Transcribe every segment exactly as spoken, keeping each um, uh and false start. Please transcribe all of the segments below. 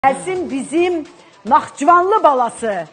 Gelsin bizim Naxçıvanlı balası.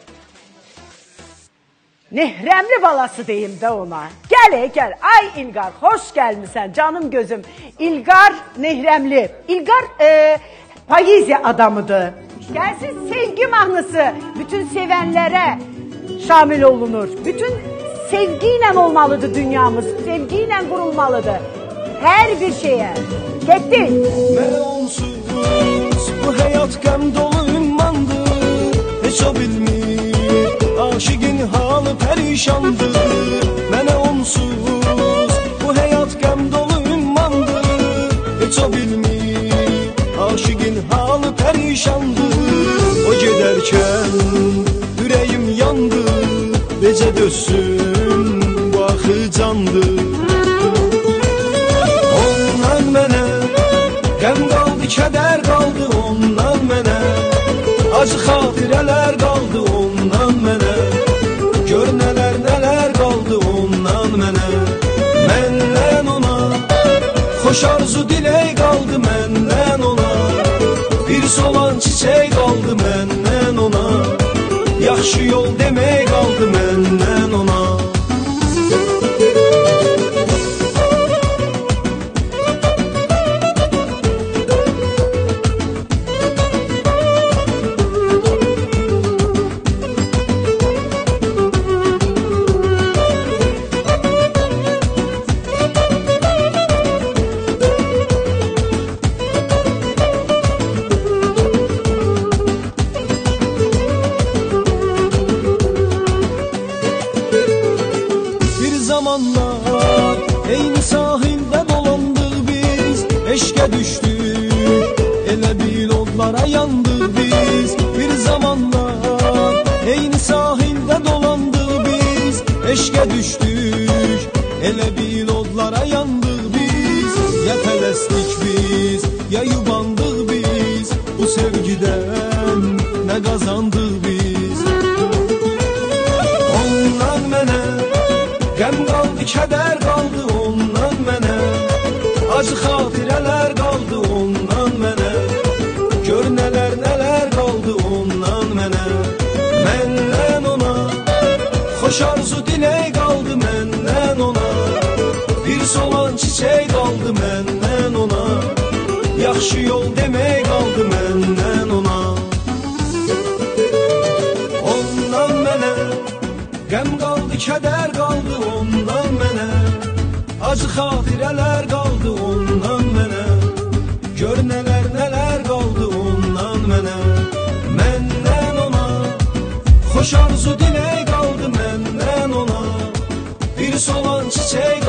Nehremli balası deyim de ona. Gel gel. Ay İlgar, hoş gelmişsən canım gözüm. İlgar Nehremli. İlgar e, poeziya adamıdır. Gelsin sevgi mahnısı. Bütün sevenlere şamil olunur. Bütün sevgiyle olmalıdır dünyamız. Sevgiyle kurulmalıdır. Her bir şeye. Gitti. Mənə onsuz bu həyat qəm dolu ümmandır. Heç o bilmir aşıqın halı pərişandır. Mənə onsuz bu həyat qəm dolu ümmandır. Heç o bilmir aşıqın halı pərişandır. O gedərkən ürəyim yandı. Necə dözsün bu axı candır. Ondan mənə qəm qaldı, kədər qaldı ondan mənə. Acı xatirələr qaldı ondan mənə. Gör nələr nələr qaldı ondan mənə. Məndən ona xoş arzu dilək qaldı məndən ona. Bir solan çiçək qaldı məndən ona. Yaxşı yol demək qaldı məndən ona. Zamanlar eyni sahildə dolandık biz. Eşqə düşdük, elə bil odlara yandık biz. Bir zamanlar eyni sahildə dolandık biz. Eşqə düşdük, elə bil odlara yandık biz. Ya tələsdik biz, ya yubandık biz. Bu sevgidən nə qazandık biz. Ondan mənə qəm qaldı, kədər qaldı ondan mənə. Acı xatirələr qaldı ondan mənə. Gör nələr nələr qaldı ondan mənə. Məndən ona xoş arzu dilək qaldı məndən ona. Bir solan çiçək qaldı məndən ona. Yaxşı yol demək qaldı məndən ona. Ondan mənə qəm qaldı, kədər qaldı ondan mənə. Acı xatirələr qaldı ondan mənə. Gör nələr nələr qaldı ondan mənə. Məndən ona xoş arzu dilək qaldı məndən ona. Bir solan çiçək